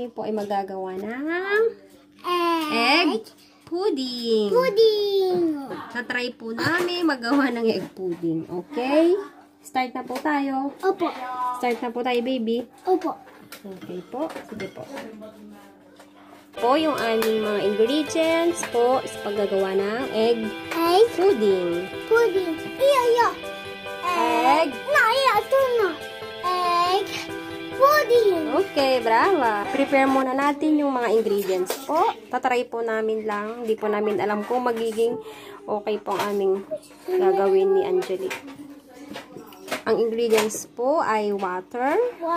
tayo po ay magagawa ng egg pudding. Tatry po namin magawa ng egg pudding. Okay? Start na po tayo. Opo. Start na po tayo, baby. Opo. Okay po. Sige po. Po yung aming mga ingredients po sa paggagawa ng egg pudding. Iya. Egg. Ito na. Egg pudding. Okay, brava. Prepare muna natin yung mga ingredients po. Tatry po namin lang. Hindi po namin alam kung magiging okay po ang aming gagawin ni Angelique. Ang ingredients po ay water.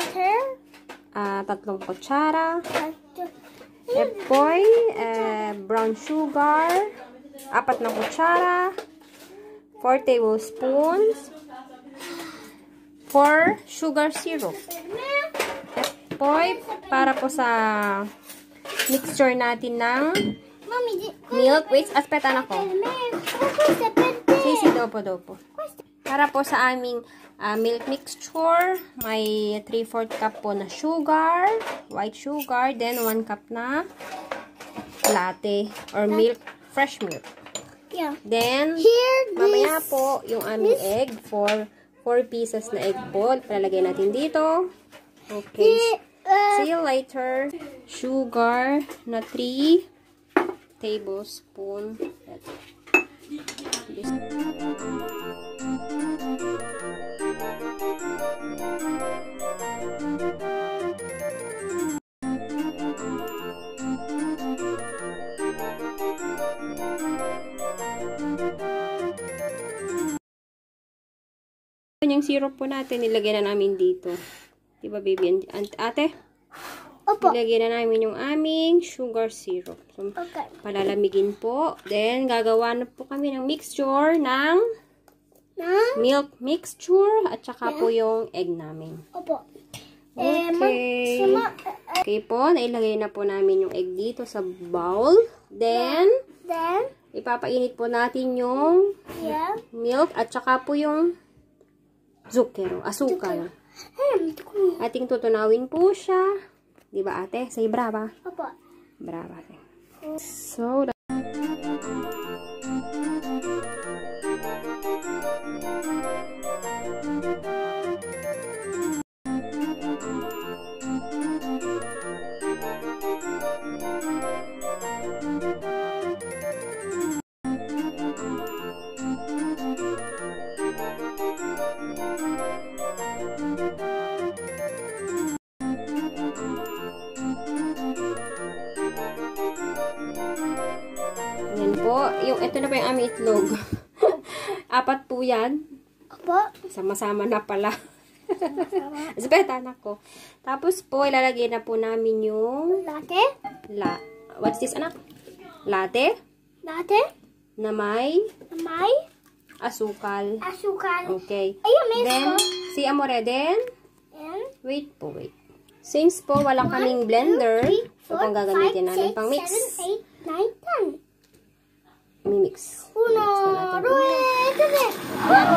3 kutsara. Epoy, brown sugar, 4 na kutsara, 4 tablespoons, 4 sugar syrup. Epoy, para po sa mixture natin ng milk. Wait, aspetan ako. Sisi, dopo. Para po sa aming milk mixture, may 3/4 cup po na sugar, white sugar, then 1 cup na latte or milk, fresh milk. Yeah. Then, mamaya po yung aming egg, 4 pieces na egg po, lalagay natin dito. Okay. See you later. Sugar na 3 tablespoon. Yung syrup po natin, nilagay na namin dito. Diba, baby? Ate? Opo. Nilagay na namin yung aming sugar syrup. So, Okay. palalamigin po. Then, gagawa na po kami ng mixture ng milk mixture at saka po yung egg namin. Opo. Okay. Okay po, nailagay na po namin yung egg dito sa bowl. Then, ipapainit po natin yung milk at saka po yung asukal. Ating tutunawin po siya. Diba, ate? Say brava. Opo. Brava, ate. So, yan po. Ito na po yung aming itlog. 4 po yan. Opo. Sama-sama na pala. Asbeta, nako. Tapos po, ilalagay na po namin yung what's this, anak? Latte? Na may asukal. Okay. Then, si Amore din. Wait. Since po, walang kaming blender, ito pong gagamitin namin pang mix. 7, 8, 9, 10. Mimix. 1, 2, 3.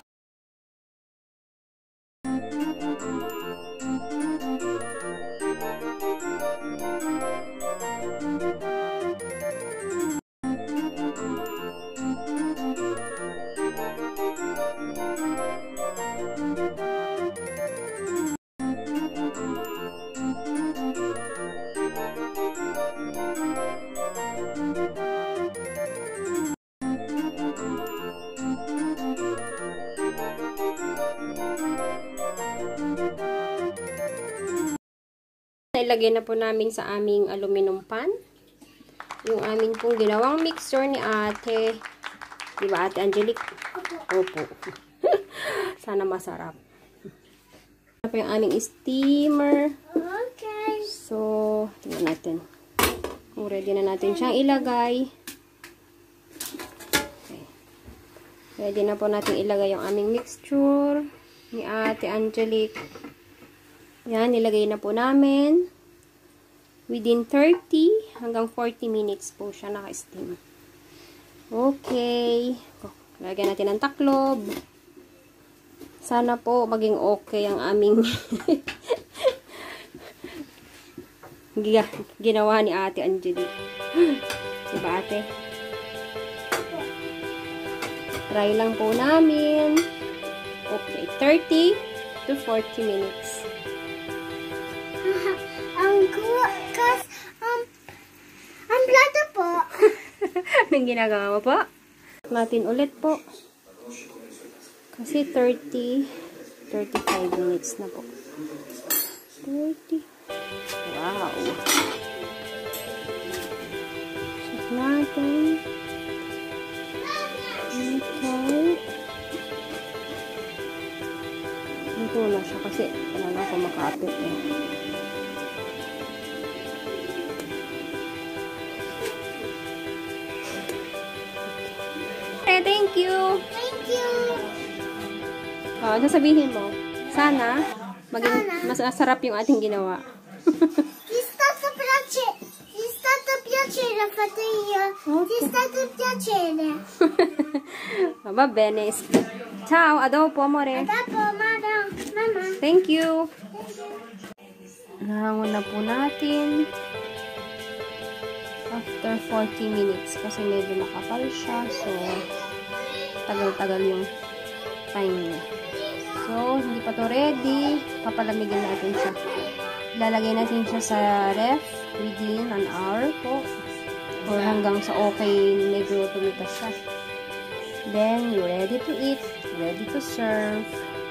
Ilagay na po namin sa aming aluminum pan. Yung aming pong ginawang mixture ni ate. Diba, ate Angelique? Opo. Sana masarap. Ito po yung aming steamer. Okay. So, tingnan natin. Kung ready na natin siyang ilagay. Okay. Ready na po natin ilagay yung aming mixture ni ate Angelique. Yan, nilagay na po namin. Within 30 hanggang 40 minutes po siya naka-steam. Okay. Lagyan natin ng taklob. Sana po maging okay ang aming ginawa ni Ate Angelique. Diba, ate? Try lang po namin. Okay, 30 to 40 minutes. Ang plato po. Anong ginagawa mo po? Natin ulit po. Kasi 35 minutes na po. 30. Wow. Check natin. Okay. Ito na siya kasi wala na ako makapit eh. Okay, thank you. Thank you. Sasabihin mo, sana maging masarap yung ating ginawa. Ti stato piacere fratello. Ti stato piacere. Va bene. Ciao, a dopo, amore. Dopo, mama. Thank you. Nahangon na po natin. After 40 minutes kasi medyo makapal siya. So, tagal-tagal yung time niya. So, hindi pa to ready. Papalamigin natin siya. Ilalagay natin siya sa ref within an hour po. Or hanggang sa okay, medyo tumigas siya. Then, you're ready to eat. Ready to serve.